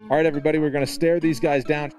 All right, everybody, we're going to stare these guys down.